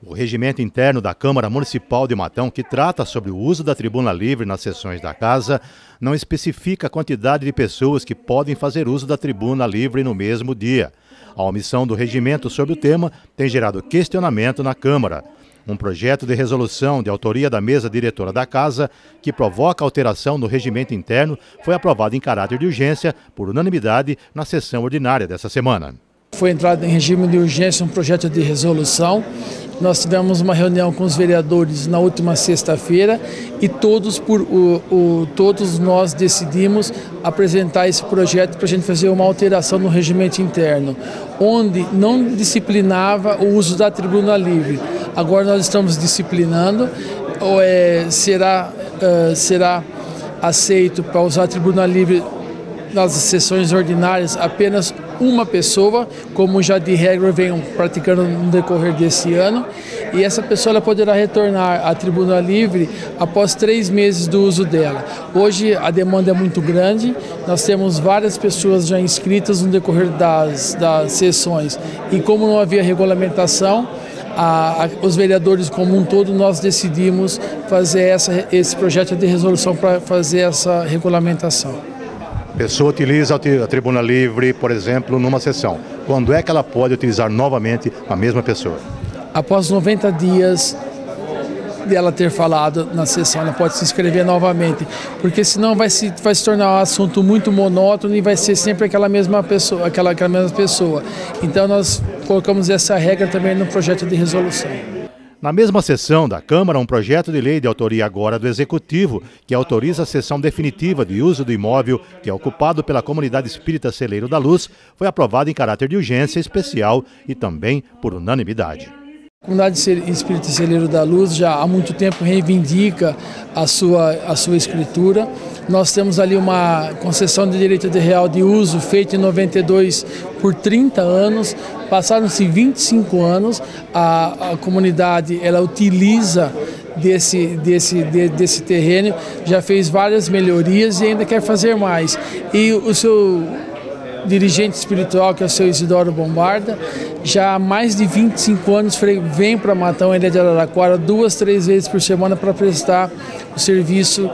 O regimento interno da Câmara Municipal de Matão, que trata sobre o uso da tribuna livre nas sessões da Casa, não especifica a quantidade de pessoas que podem fazer uso da tribuna livre no mesmo dia. A omissão do regimento sobre o tema tem gerado questionamento na Câmara. Um projeto de resolução de autoria da mesa diretora da Casa, que provoca alteração no regimento interno, foi aprovado em caráter de urgência por unanimidade na sessão ordinária dessa semana. Foi entrado em regime de urgência um projeto de resolução. Nós tivemos uma reunião com os vereadores na última sexta-feira e todos nós decidimos apresentar esse projeto para a gente fazer uma alteração no regimento interno, onde não disciplinava o uso da tribuna livre. Agora nós estamos disciplinando, será aceito para usar a tribuna livre nas sessões ordinárias apenas uma pessoa, como já de regra venham praticando no decorrer desse ano, e essa pessoa ela poderá retornar à tribuna livre após 3 meses do uso dela. Hoje a demanda é muito grande, nós temos várias pessoas já inscritas no decorrer das sessões, e como não havia regulamentação, os vereadores como um todo, nós decidimos fazer esse projeto de resolução para fazer essa regulamentação. A pessoa utiliza a tribuna livre, por exemplo, numa sessão. Quando é que ela pode utilizar novamente a mesma pessoa? Após 90 dias dela ter falado na sessão, ela pode se inscrever novamente, porque senão vai se tornar um assunto muito monótono e vai ser sempre aquela mesma pessoa, aquela mesma pessoa. Então nós colocamos essa regra também no projeto de resolução. Na mesma sessão da Câmara, um projeto de lei de autoria agora do Executivo, que autoriza a cessão definitiva de uso do imóvel que é ocupado pela comunidade espírita Celeiro da Luz, foi aprovado em caráter de urgência especial e também por unanimidade. A comunidade espírita Celeiro da Luz já há muito tempo reivindica a sua escritura. Nós temos ali uma concessão de direito de real de uso feita em 92 por 30 anos. Passaram-se 25 anos, a comunidade ela utiliza desse terreno, já fez várias melhorias e ainda quer fazer mais. E o seu dirigente espiritual, que é o seu Isidoro Bombarda, já há mais de 25 anos vem para Matão, Ilha de Araraquara, 2, 3 vezes por semana para prestar o serviço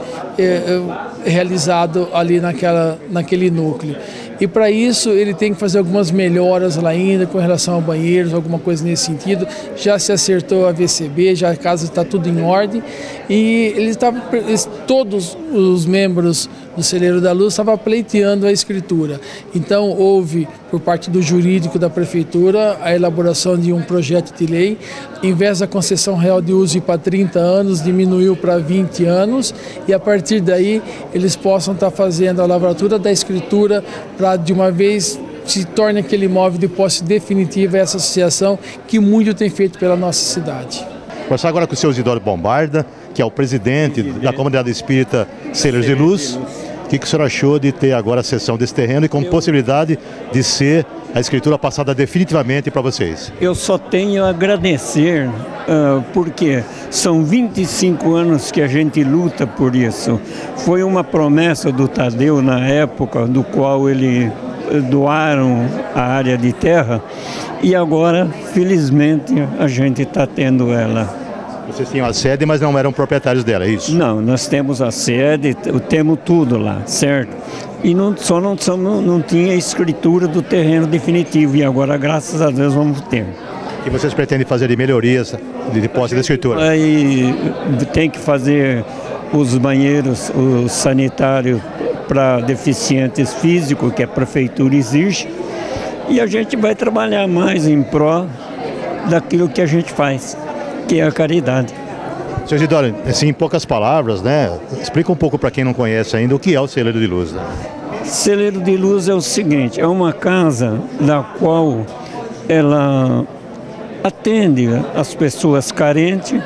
realizado ali naquele núcleo. E para isso ele tem que fazer algumas melhoras lá ainda com relação a banheiros, alguma coisa nesse sentido. Já se acertou a VCB, já a casa está tudo em ordem e todos os membros do Celeiro da Luz estavam pleiteando a escritura. Então houve, por parte do jurídico da prefeitura, a elaboração de um projeto de lei. Em vez da concessão real de uso para 30 anos, diminuiu para 20 anos e a partir daí eles possam estar fazendo a lavratura da escritura para de uma vez se torne aquele imóvel de posse definitiva essa associação que muito tem feito pela nossa cidade. Conversar agora com o seu Isidoro Bombarda, que é o presidente da comunidade espírita Celeiros de Luz. O que o senhor achou de ter agora a cessão desse terreno e com possibilidade de ser a escritura passada definitivamente para vocês? Eu só tenho a agradecer, porque são 25 anos que a gente luta por isso. Foi uma promessa do Tadeu na época, do qual ele doaram a área de terra e agora, felizmente, a gente está tendo ela. Vocês tinham a sede, mas não eram proprietários dela, é isso? Não, nós temos a sede, temos tudo lá, certo? E não tinha escritura do terreno definitivo e agora, graças a Deus, vamos ter. E vocês pretendem fazer de melhorias de posse da escritura? Aí tem que fazer os banheiros, o sanitário para deficientes físicos, que a prefeitura exige, e a gente vai trabalhar mais em pró daquilo que a gente faz, que é a caridade. Senhor Isidoro, assim, em poucas palavras, né? Explica um pouco para quem não conhece ainda o que é o Celeiro de Luz. Né? Celeiro de Luz é o seguinte, é uma casa da qual ela atende as pessoas carentes,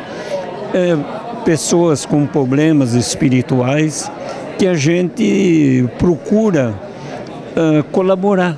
pessoas com problemas espirituais, que a gente procura colaborar,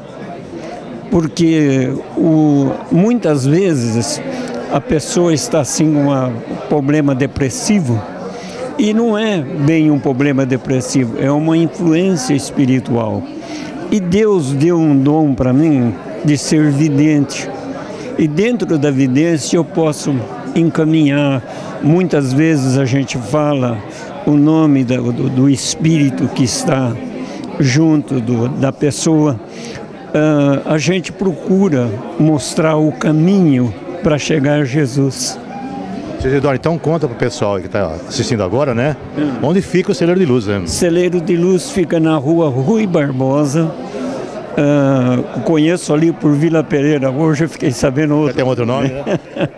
porque muitas vezes a pessoa está assim com um problema depressivo e não é bem um problema depressivo, é uma influência espiritual. E Deus deu um dom para mim de ser vidente. E dentro da vidência eu posso encaminhar. Muitas vezes a gente fala o nome do espírito que está junto da pessoa. A gente procura mostrar o caminho para chegar a Jesus. Isidoro, então conta para o pessoal que está assistindo agora, né? Onde fica o Celeiro de Luz, né? Celeiro de Luz fica na rua Rui Barbosa. Conheço ali por Vila Pereira, hoje eu fiquei sabendo outro. Tem outro nome, né?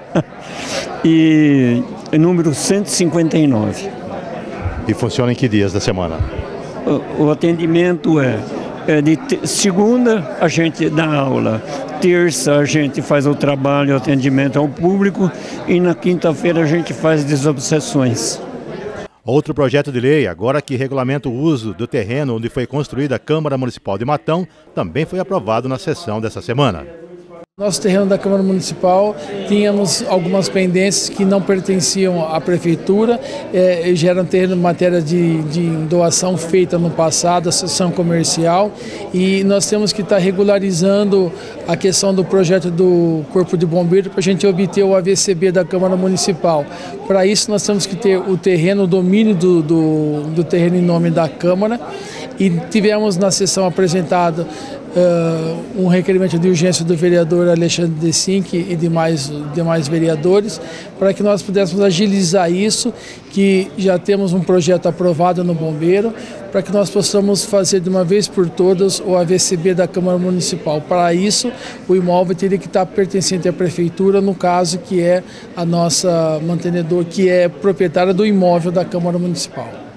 E número 159. E funciona em que dias da semana? O atendimento é de segunda a gente dá aula, terça a gente faz o trabalho, o atendimento ao público e na quinta-feira a gente faz desobsessões. Outro projeto de lei, agora que regulamenta o uso do terreno onde foi construída a Câmara Municipal de Matão, também foi aprovado na sessão dessa semana. Nosso terreno da Câmara Municipal, tínhamos algumas pendências que não pertenciam à Prefeitura, já era um terreno em matéria de doação feita no passado, associação comercial, e nós temos que estar regularizando a questão do projeto do Corpo de Bombeiro para a gente obter o AVCB da Câmara Municipal. Para isso nós temos que ter o terreno, o domínio do terreno em nome da Câmara, e tivemos na sessão apresentado um requerimento de urgência do vereador Alexandre Decinck e demais vereadores, para que nós pudéssemos agilizar isso, que já temos um projeto aprovado no Bombeiro, para que nós possamos fazer de uma vez por todas o AVCB da Câmara Municipal. Para isso, o imóvel teria que estar pertencente à Prefeitura, no caso que é a nossa mantenedor, que é proprietária do imóvel da Câmara Municipal.